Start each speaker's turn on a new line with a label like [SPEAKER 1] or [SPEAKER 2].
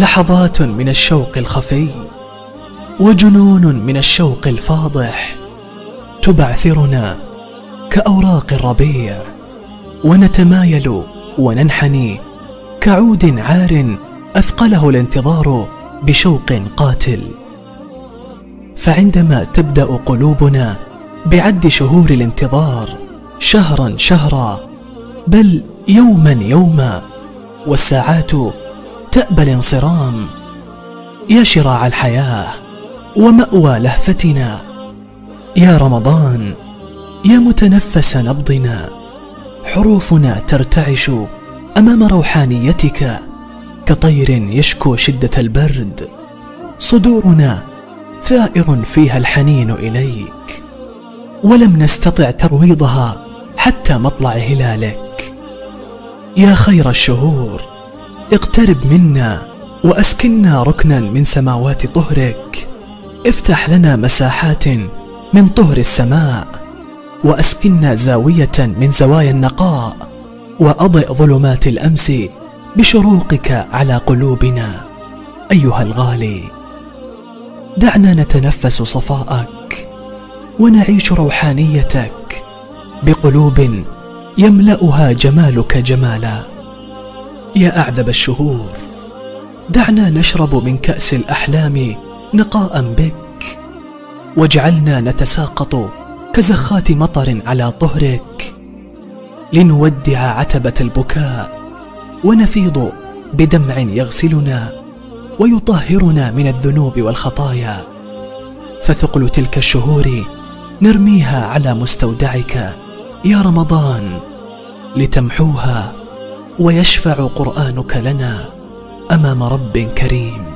[SPEAKER 1] لحظات من الشوق الخفي وجنون من الشوق الفاضح تبعثرنا كأوراق الربيع، ونتمايل وننحني كعود عار أثقله الانتظار بشوق قاتل. فعندما تبدأ قلوبنا بعد شهور الانتظار شهرا شهرا بل يوما يوما، والساعات تأبى الانصرام، يا شراع الحياة ومأوى لهفتنا، يا رمضان يا متنفس نبضنا، حروفنا ترتعش أمام روحانيتك كطير يشكو شدة البرد، صدورنا ثائر فيها الحنين إليك، ولم نستطع ترويضها حتى مطلع هلالك. يا خير الشهور اقترب منا وأسكننا ركنا من سماوات طهرك، افتح لنا مساحات من طهر السماء، وأسكننا زاوية من زوايا النقاء، وأضئ ظلمات الأمس بشروقك على قلوبنا. أيها الغالي، دعنا نتنفس صفاءك ونعيش روحانيتك بقلوب يملأها جمالك جمالا. يا أعذب الشهور، دعنا نشرب من كأس الأحلام نقاء بك، واجعلنا نتساقط كزخات مطر على طهرك، لنودع عتبة البكاء ونفيض بدمع يغسلنا ويطهرنا من الذنوب والخطايا. فثقل تلك الشهور نرميها على مستودعك يا رمضان، لتمحوها ويشفع قرآنك لنا أمام رب كريم.